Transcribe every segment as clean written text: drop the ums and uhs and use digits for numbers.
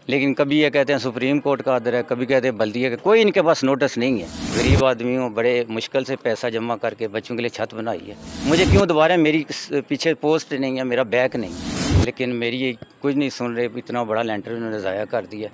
लेकिन कभी ये कहते हैं सुप्रीम कोर्ट का आर्डर है, कभी कहते हैं बल्दिया का, कोई इनके पास नोटिस नहीं है। गरीब आदमी हूँ, बड़े मुश्किल से पैसा जमा करके बच्चों के लिए छत बनाई है। मुझे क्यों दोबारा मेरी पीछे पोस्ट नहीं है, मेरा बैक नहीं, लेकिन मेरी कुछ नहीं सुन रहे। इतना बड़ा लेंटर उन्होंने ज़ाया कर दिया।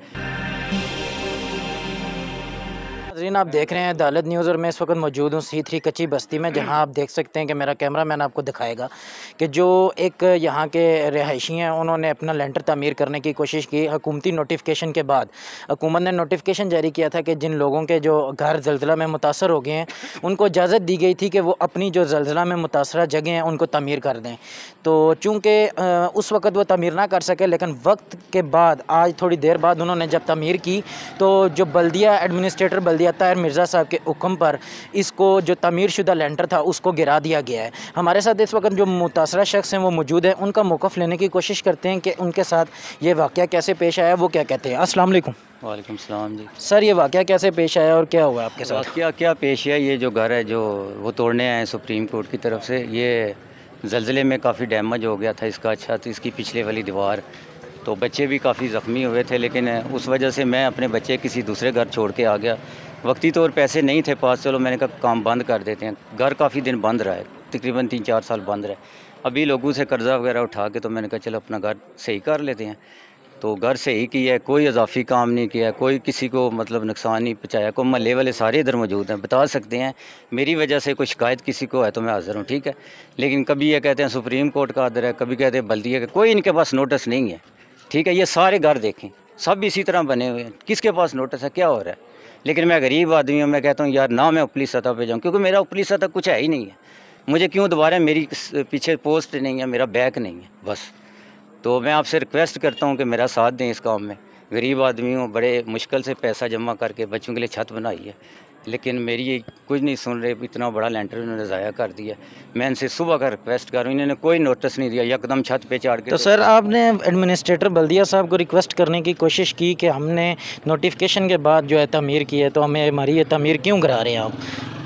नाज़रीन, आप देख रहे हैं अदालत न्यूज़ और मैं इस वक्त मौजूद हूँ C3 कच्ची बस्ती में, जहाँ आप देख सकते हैं कि मेरा कैमरामैन आपको दिखाएगा कि जो एक यहाँ के रहायशी हैं उन्होंने अपना लेंटर तामीर करने की कोशिश की। हुकूमती नोटिफिकेशन के बाद हुकूमत ने नोटिफिकेशन जारी किया था कि जिन लोगों के जो घर ज़लज़ला में मुतासर हो गए हैं उनको इजाज़त दी गई थी कि वो अपनी जो ज़लज़ला में मुतासरा जगह हैं उनको तामीर कर दें। तो चूँकि उस वक़्त वो तामीर ना कर सके, लेकिन वक्त के बाद आज थोड़ी देर बाद उन्होंने जब तामीर की तो जो बल्दिया एडमिनिस्ट्रेटर बल्दिया ताहिर मिर्ज़ा साहब के हुक्म पर इसको जो तामीर शुदा लेंटर था उसको गिरा दिया गया है। हमारे साथ इस वक्त जो मुतासरा शख्स हैं वो मौजूद है, उनका मौक़िफ़ लेने की कोशिश करते हैं कि उनके साथ ये वाक़या कैसे पेश आया, वो क्या कहते हैं। अस्सलाम वालेकुम। वालेकुम सलाम जी। सर, ये वाक़या कैसे पेश आया और क्या हुआ आपके साथ? क्या क्या पेश है, ये जो घर है जो वो तोड़ने आए सुप्रीम कोर्ट की तरफ से, ये ज़लज़ले में काफ़ी डैमेज हो गया था इसका छत, इसकी पिछले वाली दीवार। तो बच्चे भी काफ़ी ज़ख्मी हुए थे, लेकिन उस वजह से मैं अपने बच्चे किसी दूसरे घर छोड़ के आ गया। वक्ती तौर पैसे नहीं थे पास, चलो मैंने कहा काम बंद कर देते हैं। घर काफ़ी दिन बंद रहा है, तकरीबन 3-4 साल बंद रहा है। अभी लोगों से कर्ज़ा वगैरह उठा के तो मैंने कहा चलो अपना घर सही कर लेते हैं। तो घर सही किया है, कोई इजाफी काम नहीं किया, कोई किसी को मतलब नुकसान नहीं पहुँचाया। को महल्ले वाले सारे इधर मौजूद हैं, बता सकते हैं मेरी वजह से कोई शिकायत किसी को है तो मैं हाज़िर हूँ, ठीक है। लेकिन कभी ये कहते हैं सुप्रीम कोर्ट का आर्डर है, कभी कहते हैं बल्दिया का, कोई इनके पास नोटिस नहीं है, ठीक है। ये सारे घर देखें, सब इसी तरह बने हुए हैं, किसके पास नोटिस है, क्या हो रहा है। लेकिन मैं गरीब आदमी हूँ, मैं कहता हूँ यार ना मैं ऊपरी सतह पे जाऊँ, क्योंकि मेरा ऊपरी सतह कुछ है ही नहीं है। मुझे क्यों दोबारा मेरी पीछे पोस्ट नहीं है, मेरा बैक नहीं है बस। तो मैं आपसे रिक्वेस्ट करता हूँ कि मेरा साथ दें इस काम में। गरीब आदमी हूँ, बड़े मुश्किल से पैसा जमा करके बच्चों के लिए छत बनाई है, लेकिन मेरी कुछ नहीं सुन रहे। इतना बड़ा लेंटर उन्होंने ज़ाया कर दिया। मैं इनसे सुबह का रिक्वेस्ट कर रहा हूँ, इन्होंने कोई नोटिस नहीं दिया, यकदम छत पे चढ़ के। तो सर, आपने एडमिनिस्ट्रेटर बल्दिया साहब को रिक्वेस्ट करने की कोशिश की कि हमने नोटिफिकेशन के बाद जो है तामीर की है, तो हमें हमारी ये तामीर क्यों करा रहे हैं आप?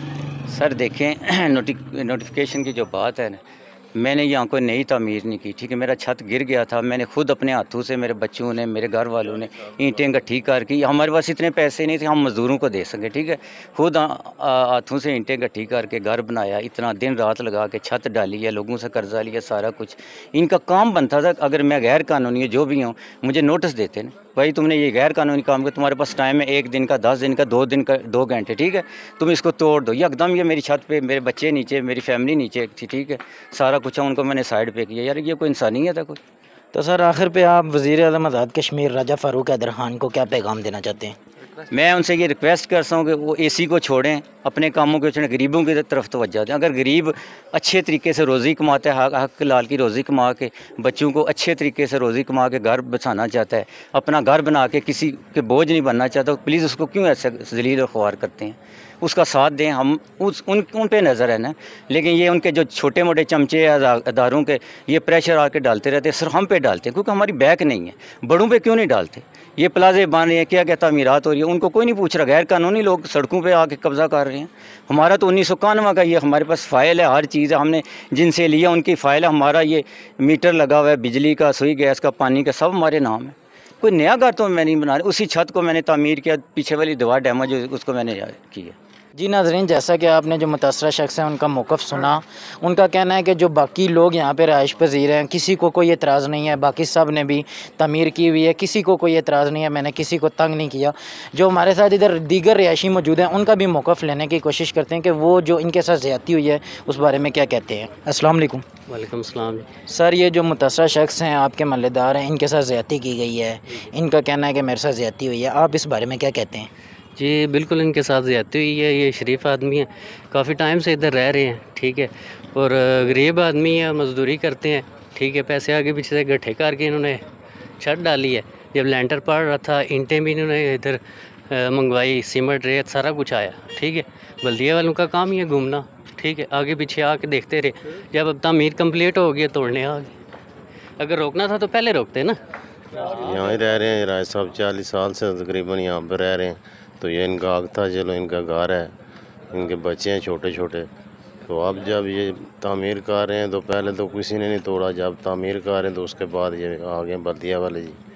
सर देखें, नोटिफिकेशन की जो बात है ना, मैंने यहाँ कोई नई तामीर नहीं की, ठीक है। मेरा छत गिर गया था, मैंने खुद अपने हाथों से, मेरे बच्चों ने, मेरे घर वालों ने ईंटें इकट्ठी करके, हमारे पास इतने पैसे नहीं थे हम मज़दूरों को दे सके, ठीक है। खुद हाथों से ईंटें इकट्ठी करके घर बनाया, इतना दिन रात लगा के छत डाली है, लोगों से कर्जा लिया, सारा कुछ। इनका काम बनता था, अगर मैं गैर कानूनी जो भी हूँ मुझे नोटिस देते ना, भाई तुमने ये गैर कानूनी काम किया, तुम्हारे पास टाइम है 1 दिन का, 10 दिन का, 2 दिन का, 2 घंटे, ठीक है, तुम इसको तोड़ दो। एकदम ये मेरी छत पे मेरे बच्चे नीचे, मेरी फैमिली नीचे थी, ठीक है, सारा कुछ है, उनको मैंने साइड पे किया। यार ये कोई इंसानियत है कोई? तो सर, आखिर पे आप वज़ीर आज़म आज़ाद कश्मीर राजा फ़ारूक हैदर खान को क्या पैगाम देना चाहते हैं? मैं उनसे ये रिक्वेस्ट करता हूँ कि वो एसी को छोड़ें, अपने कामों को छोड़ें, गरीबों की तरफ तवज्जो दें। अगर गरीब अच्छे तरीके से रोज़ी कमाता है, हक लाल की रोज़ी कमा के बच्चों को अच्छे तरीके से रोज़ी कमा के घर बसाना चाहता है, अपना घर बना के किसी के बोझ नहीं बनना चाहता, तो प्लीज़ उसको क्यों ऐसे ज़लील और ख्वार करते हैं? उसका साथ दें। हम उन पे नज़र है ना, लेकिन ये उनके जो छोटे मोटे चमचे अदारों के ये प्रेशर आके डालते रहते हैं, सिर्फ हम पे डालते हैं, क्योंकि हमारी बैक नहीं है। बड़ों पे क्यों नहीं डालते? ये प्लाजे बन रहे हैं, क्या क्या तामीरात हो रही है, उनको कोई नहीं पूछ रहा। गैर कानूनी लोग सड़कों पे आके कब्ज़ा कर रहे हैं। हमारा तो 1991 का ये हमारे पास फ़ाइल है, हर चीज़ है, हमने जिनसे लिया उनकी फ़ाइल है, हमारा ये मीटर लगा हुआ है, बिजली का, सुई गैस का, पानी का, सब हमारे नाम है। कोई नया घर तो मैं नहीं बना रहा, उसी छत को मैंने तामीर किया, पीछे वाली दीवार डैमेज हुई उसको मैंने किया। जी नाज़रीन, जैसा कि आपने जो मुतासरा शख्स हैं उनका मौक़िफ़ सुना, उनका कहना है कि जो बाकी लोग यहाँ पे रहाइश पज़ीर हैं किसी को कोई एतराज़ नहीं है, बाकी सब ने भी तामीर की हुई है, किसी को कोई एतराज़ नहीं है, मैंने किसी को तंग नहीं किया। जो हमारे साथ इधर दीगर रिहायशी मौजूद हैं उनका भी मौक़िफ़ लेने की कोशिश करते हैं कि वो जो इनके साथ ज़्यादती हुई है उस बारे में क्या कहते हैं। अस्सलाम वालेकुम। वालेकुम सलाम। सर, ये जो मुतासरा शख्स हैं आपके महल्लेदार हैं, इनके साथ ज़्यादती की गई है, इनका कहना है कि मेरे साथ ज़्यादती हुई है, आप इस बारे में क्या कहते हैं? जी बिल्कुल, इनके साथ ज़्यादती हुई है। ये शरीफ आदमी हैं, काफ़ी टाइम से इधर रह रहे हैं, ठीक है, और गरीब आदमी है, मज़दूरी करते हैं, ठीक है, पैसे आगे पीछे से इकट्ठे करके इन्होंने छत डाली है। जब लेंटर पड़ रहा था, ईंटें भी इन्होंने इधर मंगवाई, सीमेंट रेत सारा कुछ आया, ठीक है। बल्दिया वालों का काम ही है घूमना, ठीक है, आगे पीछे आके देखते रहे। जब अब तामीर कंप्लीट हो गई तोड़ने आ गए। अगर रोकना था तो पहले रोकते ना। यहाँ ही रह रहे हैं राय साहब, 40 साल से तकरीबन यहाँ पर रह रहे हैं। तो ये इनका हक था, चलो इनका घर है, इनके बच्चे हैं छोटे छोटे। तो अब जब ये तामीर कर रहे हैं तो पहले तो किसी ने नहीं तोड़ा, जब तामीर कर रहे हैं तो उसके बाद ये आ गए बल्दिया वाले जी।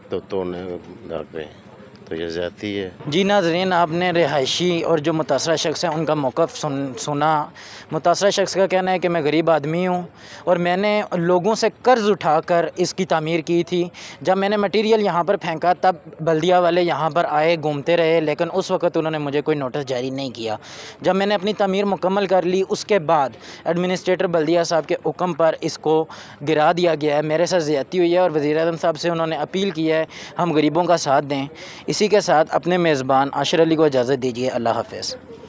तो तोड़ने लग पे, तो ये ज़्यादती है। जी नाज़रीन, आपने रिहायशी और जो मुतासरा शख्स है उनका मौक़िफ़ सुना। मुतासरा शख्स का कहना है कि मैं गरीब आदमी हूँ और मैंने लोगों से कर्ज़ उठाकर इसकी तामीर की थी। जब मैंने मटीरियल यहाँ पर फेंका तब बल्दिया वाले यहाँ पर आए, घूमते रहे, लेकिन उस वक़्त उन्होंने मुझे कोई नोटिस जारी नहीं किया। जब मैंने अपनी तामीर मुकम्मल कर ली उसके बाद एडमिनिस्ट्रेटर बल्दिया साहब के हुक्म पर इसको गिरा दिया गया है। मेरे साथ ज़्यादती हुई है और वज़ीर-ए-आज़म साहब से उन्होंने अपील की है हम गरीबों का साथ दें। इसी के साथ अपने मेज़बान आशिर अली को इजाज़त दीजिए। अल्लाह हाफ़िज़।